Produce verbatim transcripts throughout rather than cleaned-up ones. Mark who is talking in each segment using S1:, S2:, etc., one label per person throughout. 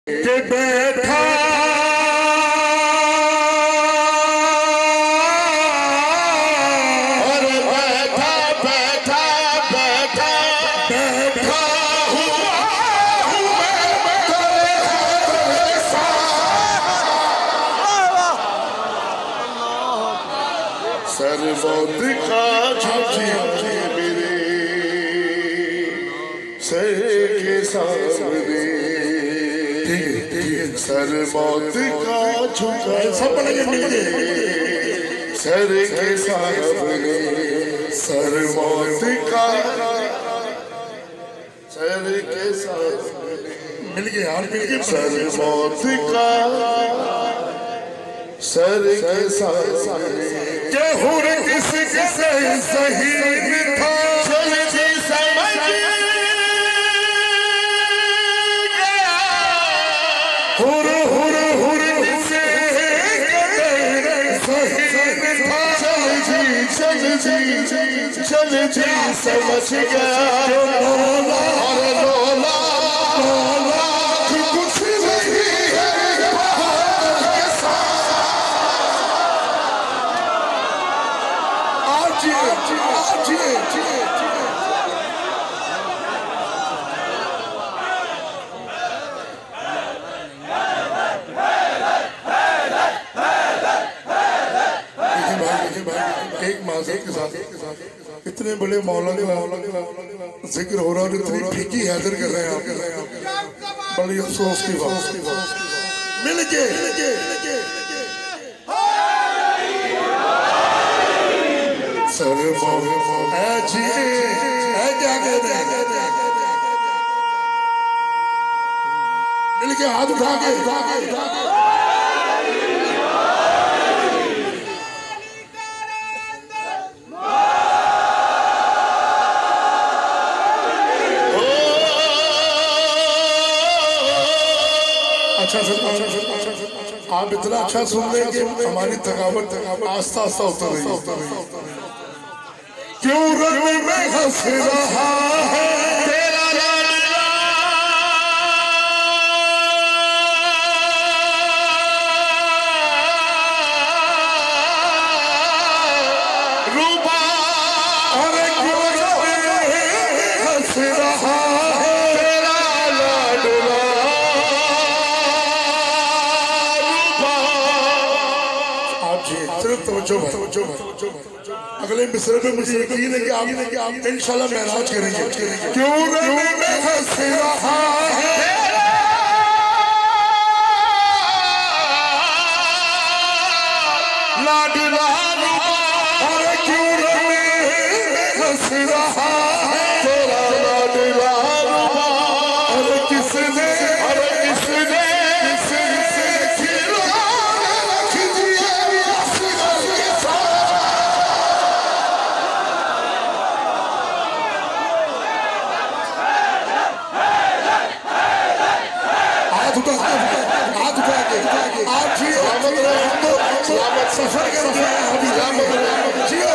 S1: के बैठा और बैठा बैठा बैठा बैठा हुआ हूँ मैं तेरे साथ। सरबत का झुकी मेरे सर के सामने सर मौत का झुका सब मिलके सर के सामने सर मौत का सर के सामने मिलके यार मिलके सर मौत का सर के सामने के हुर किस किसे सही था चल जी समझ हुर हुर हुर से चल जी चल जी चल जी समझ गया लोला लोला लोला कुछ नहीं है आज आज एक माज़र के साथ इतने बड़े मौलाना जिक्र हो रहा है, इतनी फीकी हैदर कर रहे हैं आप, बड़ी अफसोस की बात। मिल के सर जी क्या कहते हैं, मिल के हाथ उठा के अच्छा सर, आप इतना अच्छा सुन रहे हैं कि हमारी थकावट आस्ता आस्ता उतर रही है। क्यों रंग में हंस रहा है तेरा लाडला रूबा, अरे क्यों रंग में हंस रहा है तेरा लाडला अगले मिसरे में मुझे यकीन है कि आप कि आप इंशाल्लाह महराज करेंगे। क्यों रंग में हंस रहा है लाडला अरे क्यों रंग में हंस रहा है तेरा लाडला अरे किसने अरे किसने सफर कर रहे हैं अभी जियो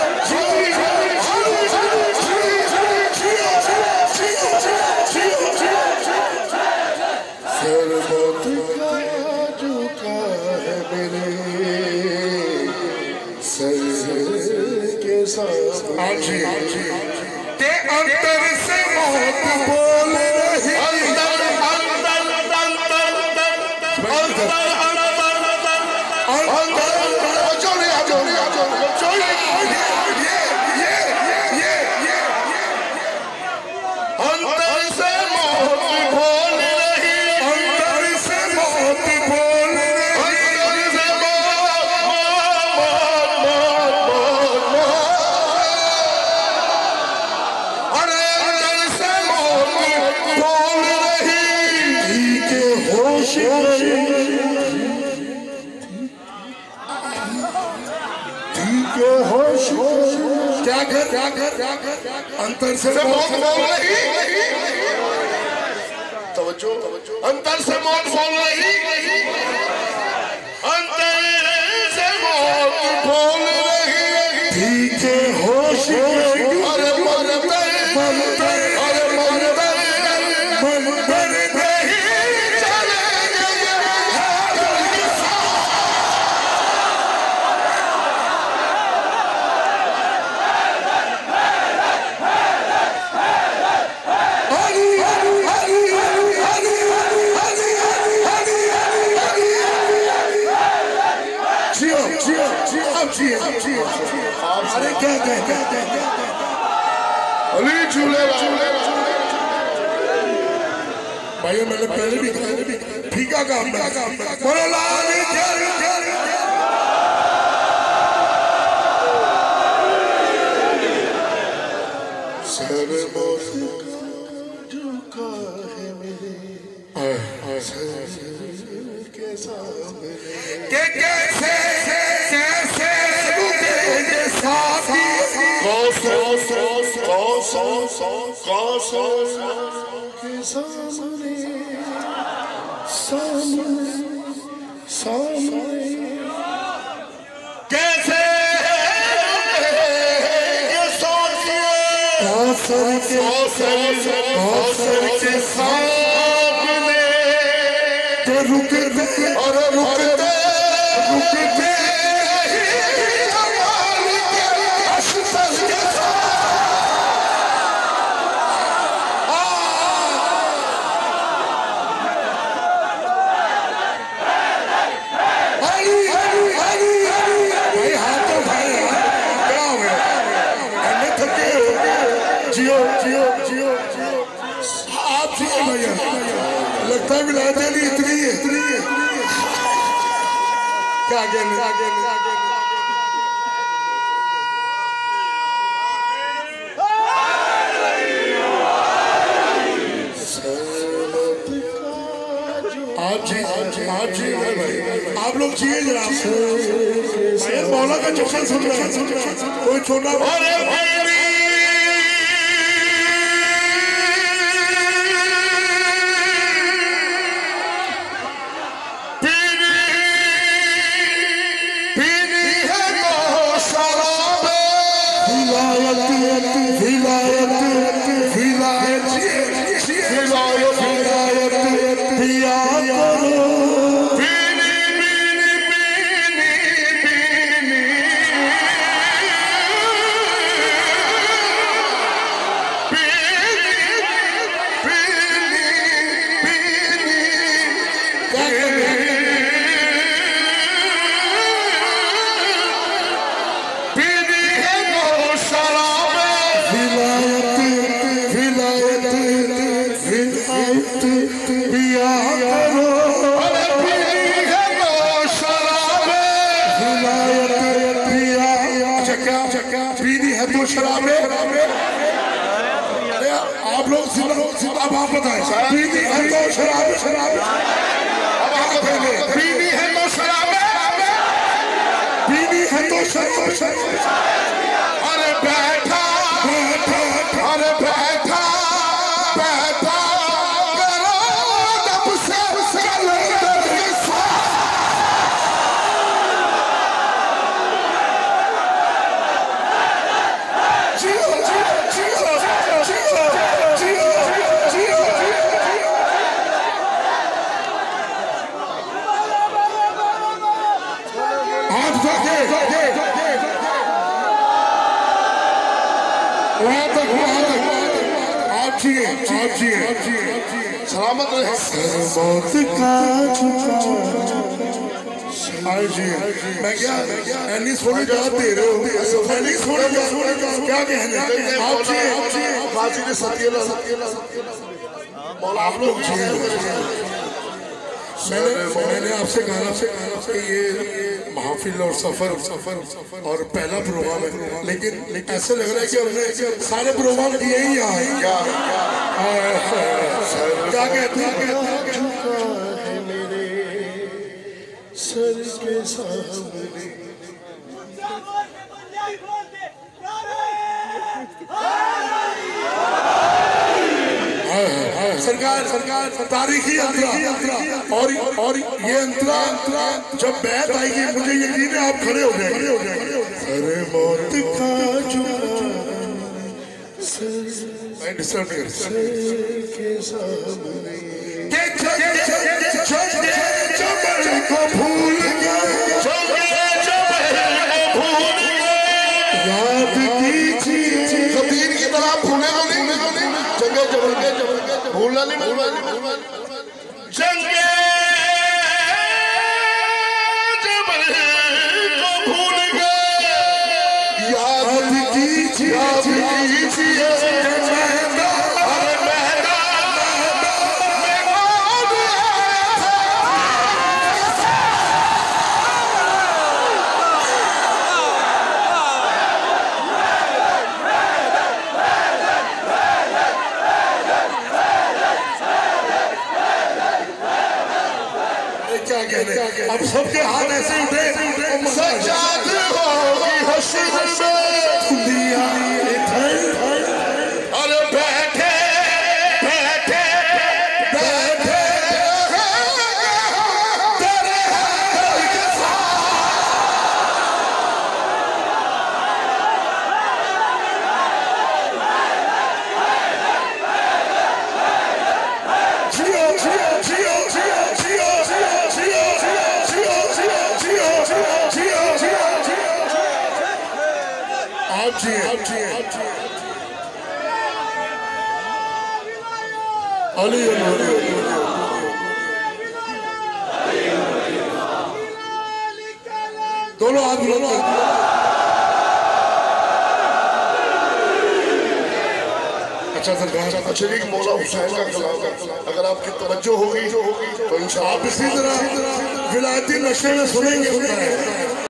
S1: सरबत का झुका है मेरे सर के सामने के अंतर से मौत बोल रही अंदर अंदर अंदर अंदर क्या कर क्या कर क्या कर अंतर से मौत बोल रही तवज्जो अंतर से मौत बोल रही अंतर से मौत बोल रही ठीक है होश अरे मरते मरते अरे मरते मरते नहीं चले क्या क्या क्या अली झूलेलाल भाई मैंने पहले भी कहा फीका काम बोलो लाल सर झुका है मेरे के सामने के कैसे कैसे रुके साथी कौसो कौसो कौसो के सामने सामने सामने कैसे कौसर के कौसर के सामने तो रुकते और रुकते रुकते लगता है विलायत अली इतनी है क्या कहने आप जी आप जी भाई आप लोग जिए जरा मौला का जश्न सुन रहे हैं कोई छोटा आप लोग अब आप बताएं पीनी है तो शराब शराब पीनी है तो शराब पीनी है तो शराब अरे बैठा अरे बैठा बैठा करो तब से कलंदर के साथ जियो जियो जियो जियो सलामत रहे मैं क्या एनी थोड़ी दाद दे रहे हो एनी थोड़ी क्या कहने आप जी फांसी के सत्यला आप लोग मैंने मैंने आपसे कहा कि ये महफिल और सफर सफर और पहला प्रोग्राम है लेकिन ऐसे लग रहा है कि हमने सारे प्रोग्राम किए ही यहाँ हैं क्या क्या कहते हैं मेरे सर के सामने सरकार सरकार तारीखी अंतरा और और ये अंतरा जब बैत आएगी मुझे यकीन है आप खड़े हो जाएंगे अरे मौत का मैं डिस्टर्ब नहीं करता के सामने को भूल गए याद कीजिए कबीर की तरह भूले को नहीं जगह जबल के जबल के भूलना नहीं जंगे जबल को भूल गए याद क्या कहने, अब सबके हाथ ऐसे उठे, सजाद होगी हश्र में दुनिया इधर, अरे बैठे बैठे बैठे तेरे के साथ, जियो जियो जियो जियो जियो जियो जियो जियो जियो जियो जियो जियो आप जी आप जी अली अली दोनों हाथ दोनों हाथ अच्छा सरकार अच्छा एक मौला हुसैन का कलाम अगर आपकी तवज्जो होगी तो इंशाअल्लाह आप इसी तरह विलायती नशे में सुनेंगे।